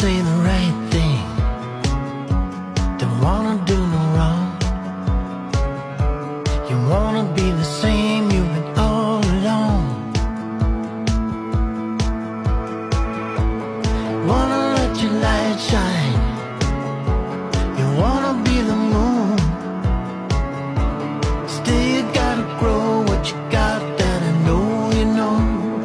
say the right thing, don't wanna do no wrong. You wanna be the same you've been all along. Wanna let your light shine, you wanna be the moon. Still you gotta grow what you got, that I know you know.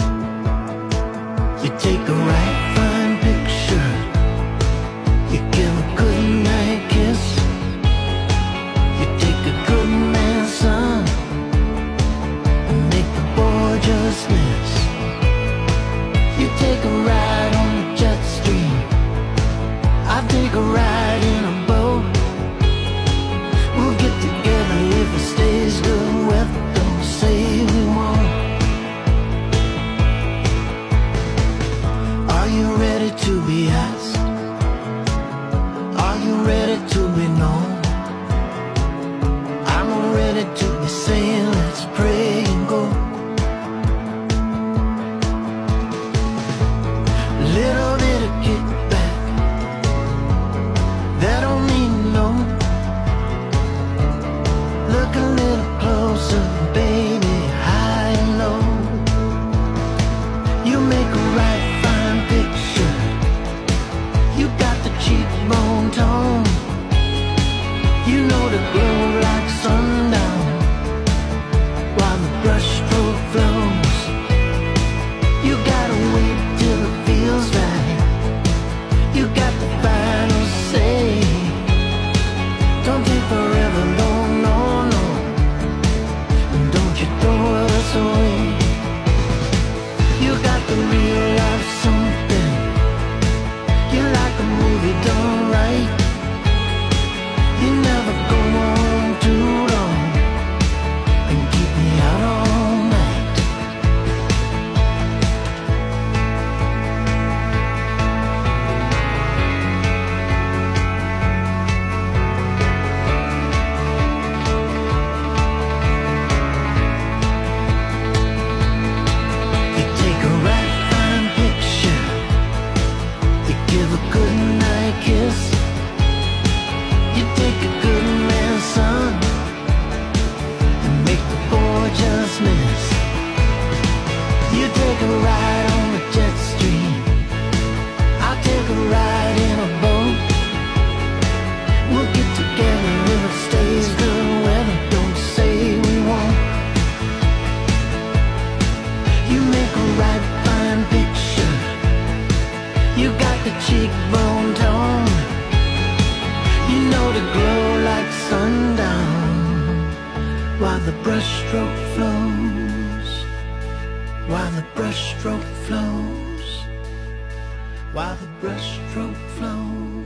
You take a right fine picture, you give a good night kiss. You take a good man's son and make the boy just miss. You take a ride on the jet stream, I take a ride in a boat. We'll get together if it stays good weather, don't say we won't. Are you ready to be asked? Are you ready to be known? I'm ready to be saying let's pray and go. Little bit of kickback, that don't mean no. Look a little closer, baby, high and low. You make a right fine picture, you got the cheekbone tone. You know the glow like sundown while the brushstroke flows. You gotta wait till it feels right, you got the final say. Don't take forever, no, no, no, and don't you throw us away. You got the real life something, you like a movie done right. You never go on too long and keep me out all night. You take a right fine picture, you give a good night kiss. You take a good man's son and make the boy just miss. You take a ride on the jet stream, I'll take a ride in a boat. We'll get together if it stays good weather, don't say we won't. You make a right fine picture, you got the cheekbone tone. You know the glow like sundown while the brushstroke flows, while the brushstroke flows, while the brushstroke flows.